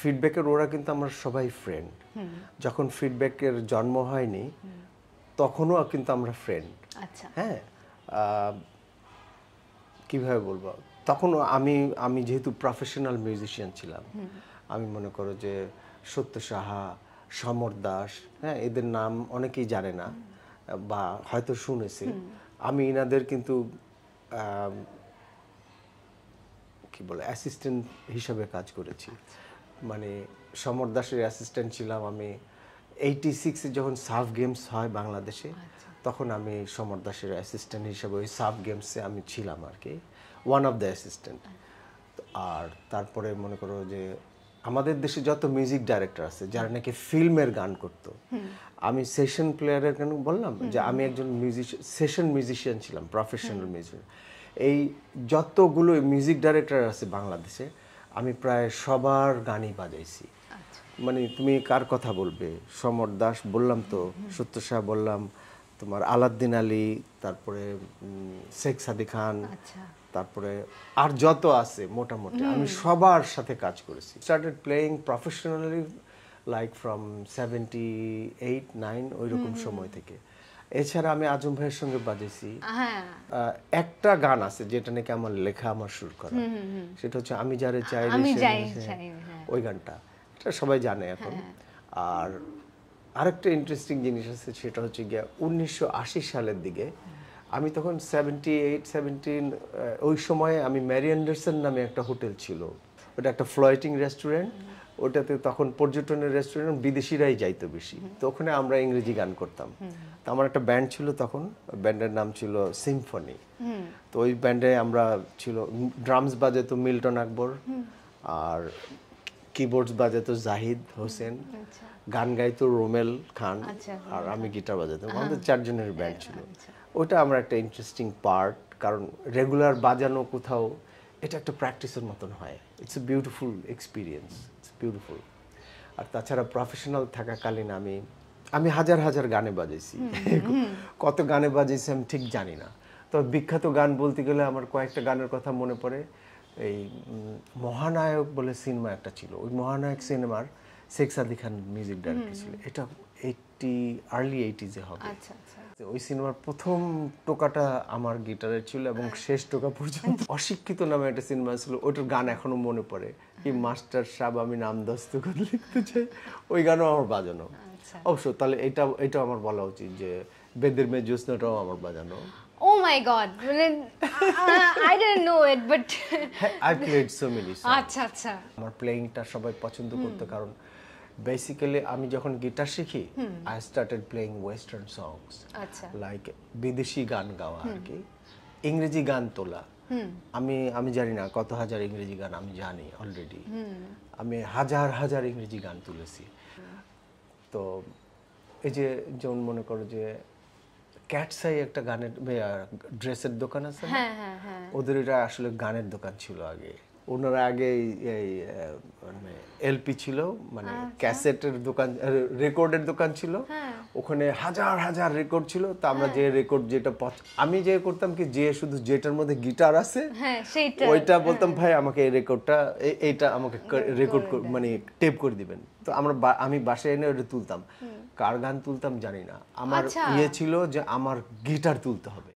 ফিডব্যাকের ওরা কিন্তু আমরা সবাই ফ্রেন্ড। যখন ফিডব্যাকের জন্ম হয়নি তখনও কিন্তু আমরা ফ্রেন্ড। আচ্ছা হ্যাঁ, কিভাবে বলবো, তখন আমি যেহেতু প্রফেশনাল মিউজিশিয়ান ছিলাম, আমি মনে করো যে সত্য সাহা, সমর দাস, হ্যাঁ, এদের নাম অনেকেই জানে না বা হয়তো শুনেছে। আমি এনাদের কিন্তু কি বলে অ্যাসিস্ট্যান্ট হিসাবে কাজ করেছি। মানে সমর দাসের অ্যাসিস্ট্যান্ট ছিলাম আমি 86-এ যখন সাফ গেমস হয় বাংলাদেশে, তখন আমি সমর দাসের অ্যাসিস্ট্যান্ট হিসাবে ওই সাফ গেমসে আমি ছিলাম আর কি, ওয়ান অফ দ্য অ্যাসিস্ট্যান্ট। আর তারপরে মনে করো যে আমাদের দেশে যত মিউজিক ডাইরেক্টর আছে যারা নাকি ফিল্মের গান করতো, আমি সেশন প্লেয়ারের কেন বললাম যে আমি একজন সেশন মিউজিশিয়ান ছিলাম, প্রফেশনাল মিউজিশিয়ান। এই যতগুলো মিউজিক ডাইরেক্টর আছে বাংলাদেশে আমি প্রায় সবার গানই বাজাইছি। মানে তুমি কার কথা বলবে, সমর দাস বললাম, তো সত্য শাহ বললাম, তোমার আলাউদ্দিন আলী, তারপরে শেখ সাদি খান, তারপরে আর যত আছে মোটামুটি আমি সবার সাথে কাজ করেছি। Started playing professionally like from 78-9 ওই রকম সময় থেকে। এছাড়া আমি আজম ভাইয়ের সঙ্গে বাজেছি। একটা গান আছে যেটা নাকি আমার লেখা, আমার সুর করা, সেটা হচ্ছে আমি যারে চাই, ওই গানটা এটা সবাই জানে এখন। আর আরেকটা ইন্টারেস্টিং জিনিস আছে, সেটা হচ্ছে গিয়ে 1980 সালের দিকে, আমি তখন 78-17 ওই সময়ে আমি ম্যারি অ্যান্ডারসন নামে একটা হোটেল ছিল, ওটা একটা ফ্লোটিং রেস্টুরেন্ট, ওটাতে তখন পর্যটনের রেস্টুরেন্ট, বিদেশিরাই যাইতো বেশি, তো ওখানে আমরা ইংরেজি গান করতাম। তো আমার একটা ব্যান্ড ছিল তখন, ব্যান্ডের নাম ছিল সিম্ফনি। তো ওই ব্যান্ডে আমরা ছিল, ড্রামস বাজাতো মিল্টন আকবর, আর কিবোর্ডস বাজাতো জাহিদ হোসেন, গান গাইতো রোমেল খান, আর আমি গিটার বাজাতাম। আমাদের 4 জনের ব্যান্ড ছিল। ওটা আমার একটা ইন্টারেস্টিং পার্ট, কারণ রেগুলার বাজানো কোথাও, এটা একটা প্র্যাকটিসের মতন হয়। It's a beautiful experience, it's beautiful. আর তাছাড়া প্রফেশনাল থাকাকালীন আমি হাজার হাজার গানে বাজাইছি। কত গানে বাজাইছি আমি ঠিক জানি না, তবে বিখ্যাত গান বলতে গেলে আমার কয়েকটা গানের কথা মনে পড়ে। এই মহানায়ক বলে সিনেমা একটা ছিল, ওই মহানায়ক সিনেমার শেখ সাদি খান মিউজিক ডাইরেক্টর ছিল, এটা আর্লি 80s হবে। ওই সিনেমার প্রথম টোকাটা আমার গিটারের ছিল এবং শেষ টোকা পর্যন্ত। অশিক্ষিত নামে একটা সিনেমা ছিল, ওইটার গান এখনো মনে পড়ে, কি মাস্টার সাহেব আমি নাম দস্তখত লিখতে চাই, ওই গানও আমার বাজানো। অবশ্য তাহলে এটা আমার বলা উচিত যে বেদের মেয়ে জ্যোৎস্নাটাও আমার বাজানো। Oh my god, I didn't know it, but I played so many songs. আচ্ছা আমার প্লেইংটা সবাই পছন্দ করতো, কারণ বেসিক্যালি আমি যখন গিটার শিখি, I started playing western songs, like বিদেশি গান গাওয়া আর কি, ইংরেজি গান তোলা। আমি জানি না কত হাজার ইংরেজি গান আমি জানি অলরেডি, আমি হাজার হাজার ইংরেজি গান তুলেছি। তো এই যে যেমন মনে করো যে ক্যাটসাই একটা গানের ড্রেসের দোকান আছে, ওদের এটা আসলে গানের দোকান ছিল আগে। ওনারা আগে এই মানে এলপি ছিল, মানে ক্যাসেটের দোকান, রেকর্ডের দোকান ছিল, ওখানে হাজার হাজার রেকর্ড ছিল। তো আমরা যে রেকর্ড যেটা আমি যে করতাম কি, যে শুধু যেটার মধ্যে গিটার আছে ওইটা বলতাম, ভাই আমাকে এই রেকর্ডটা, এইটা আমাকে রেকর্ড মানে টেপ করে দিবেন। তো আমি বাসায় এনে ওটা তুলতাম। কার গান তুলতাম জানি না, আমার ইয়ে ছিল যে আমার গিটার তুলতে হবে।